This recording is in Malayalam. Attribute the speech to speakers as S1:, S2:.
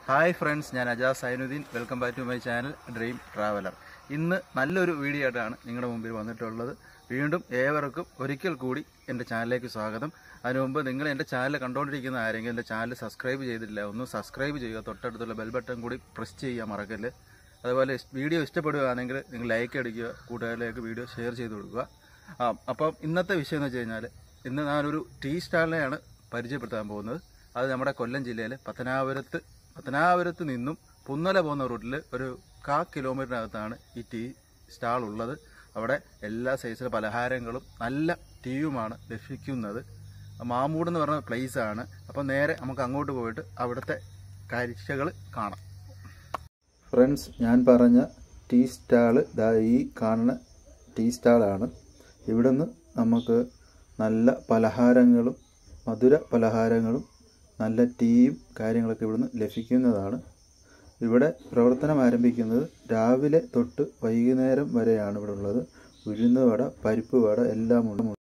S1: ഹായ് ഫ്രണ്ട്സ്, ഞാൻ Ajas Sainuddin. Welcome back to my channel dream traveller. ഇന്ന് നല്ലൊരു വീഡിയോ ആയിട്ടാണ് നിങ്ങളുടെ മുമ്പിൽ വന്നിട്ടുള്ളത്. വീണ്ടും ഏവർക്കും ഒരിക്കൽ കൂടി എൻ്റെ ചാനലിലേക്ക് സ്വാഗതം. അതിനു മുമ്പ് നിങ്ങൾ എൻ്റെ ചാനൽ കണ്ടുകൊണ്ടിരിക്കുന്ന ആരെങ്കിലും എൻ്റെ ചാനൽ സബ്സ്ക്രൈബ് ചെയ്തിട്ടില്ല, ഒന്ന് സബ്സ്ക്രൈബ് ചെയ്യുക. തൊട്ടടുത്തുള്ള ബെൽ ബട്ടൺ കൂടി പ്രസ് ചെയ്യുക മറക്കല്ല്. അതുപോലെ വീഡിയോ ഇഷ്ടപ്പെടുകയാണെങ്കിൽ നിങ്ങൾ ലൈക്ക് അടിക്കുക, കൂട്ടുകാരിലേക്ക് വീഡിയോ ഷെയർ ചെയ്ത് കൊടുക്കുക. അപ്പം ഇന്നത്തെ വിഷയം എന്ന് വെച്ച് കഴിഞ്ഞാൽ, ഇന്ന് ഞാനൊരു ടീ സ്റ്റാളിനെയാണ് പരിചയപ്പെടുത്താൻ പോകുന്നത്. അത് നമ്മുടെ കൊല്ലം ജില്ലയിലെ പത്തനാപുരത്ത് നിന്നും പുന്നല പോകുന്ന റൂട്ടിൽ ഒരു 1/4 കിലോമീറ്ററിനകത്താണ് ഈ ടീ സ്റ്റാൾ ഉള്ളത്. അവിടെ എല്ലാ സൈസിലെ പലഹാരങ്ങളും നല്ല ടീയുമാണ് ലഭിക്കുന്നത്. മാമൂട് എന്ന് പറഞ്ഞ പ്ലേസ് ആണ്. അപ്പം നേരെ നമുക്ക് അങ്ങോട്ട് പോയിട്ട് അവിടുത്തെ കാഴ്ചകൾ കാണാം. ഫ്രണ്ട്സ്, ഞാൻ പറഞ്ഞ ടീ സ്റ്റാള് ഈ കാണുന്ന ടീ സ്റ്റാളാണ്. ഇവിടുന്ന് നമുക്ക് നല്ല പലഹാരങ്ങളും മധുര പലഹാരങ്ങളും നല്ല ടീയും കാര്യങ്ങളൊക്കെ ഇവിടുന്ന് ലഭിക്കുന്നതാണ്. ഇവിടെ പ്രവർത്തനം ആരംഭിക്കുന്നത് രാവിലെ തൊട്ട് വൈകുന്നേരം വരെയാണ് ഇവിടെ ഉള്ളത്. ഉഴുന്ന് വട, പരിപ്പ് വട എല്ലാം ഉണ്ട്.